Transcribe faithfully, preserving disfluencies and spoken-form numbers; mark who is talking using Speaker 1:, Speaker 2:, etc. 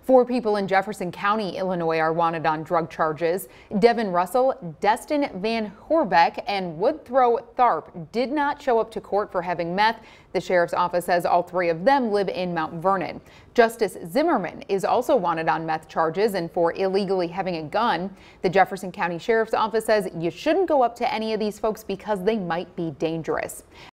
Speaker 1: Four people in Jefferson County, Illinois are wanted on drug charges. Devin Russell, Destin Van Horbeck, and Woodthrow Tharp did not show up to court for having meth. The sheriff's office says all three of them live in Mount Vernon. Justice Zimmerman is also wanted on meth charges and for illegally having a gun. The Jefferson County Sheriff's Office says you shouldn't go up to any of these folks because they might be dangerous.